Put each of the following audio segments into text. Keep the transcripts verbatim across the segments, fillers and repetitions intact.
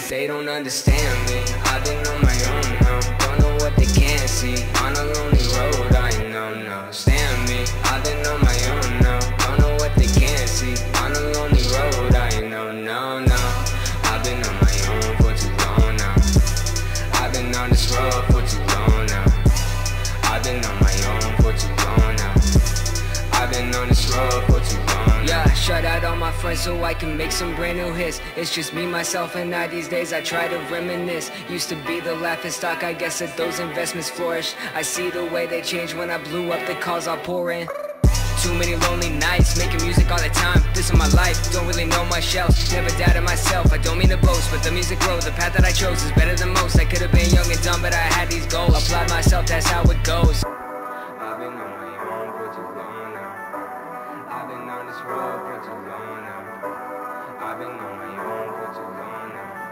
They don't understand me, I've been on my own now. Don't know what they can't see, on a lonely road, I know, no. Stand me, I've been on my own now. Don't know what they can't see, on a lonely road, I know, no, no. I've been on my own for too long now. I've been on this road for too long now. I've been on my own for too long now. I've been on this road for too long now. Yeah, shut out all my friends so I can make some brand new hits. It's just me, myself, and I these days. I try to reminisce. Used to be the laughing stock, I guess that those investments flourish. I see the way they changed when I blew up, the calls I pour in. Too many lonely nights, making music all the time. This is my life, don't really know much else. Never doubted myself, I don't mean to boast, but the music grows. The path that I chose is better than most. I could have been young and dumb, but I had these goals. Applied myself, that's how it goes. I've been on my own for too long now. I've been on this road for too long now. I've been on my own for too long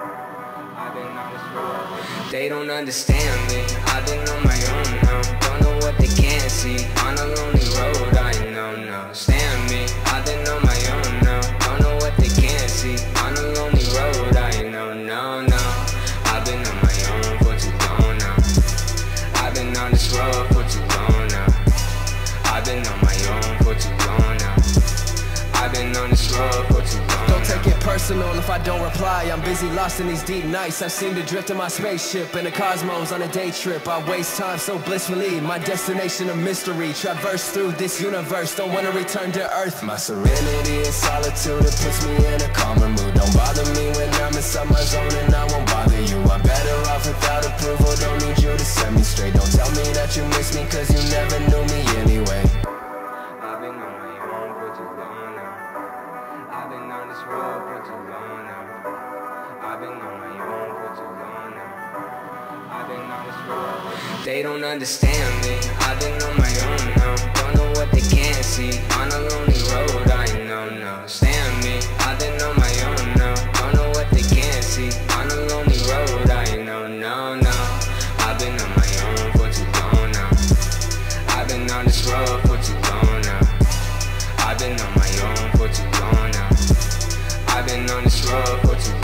now. I've been on this road for too long. They don't understand me, I've been on my own now. Don't know what they can't see, on a lonely road, I know, no. Stand me, I've been on my own now. Don't know what they can't see, on a lonely road, I know, no, no. I've been on my own for too long now. I've been on this road for too long now. I've been on my own for too long now. I've been on this road for too long. Don't take it personal if I don't reply. I'm busy lost in these deep nights. I seem to drift in my spaceship in the cosmos on a day trip. I waste time so blissfully, my destination a mystery. Traverse through this universe, don't wanna return to earth. My serenity is solitude, it puts me in a calmer mood. Don't bother me when I'm inside my zone and I won't bother you. I'm better off without approval, don't need you to set me straight. Don't tell me that you miss me cause you never knew me anyway. I've been on my own for too long now. I've been on this road for too long now. I've been on my own for too long now. I've been on this road for too long. They don't understand me, I've been on my own now. Don't know what they can't see, on a lonely road, I know, no. Stand me, I've been on my own now. Don't know what they can't see, on a lonely road, I know, no, no. I've been on my own for too long now. I've been on this road for too long now. I've been on my own for too long now. I've been on this road for too long.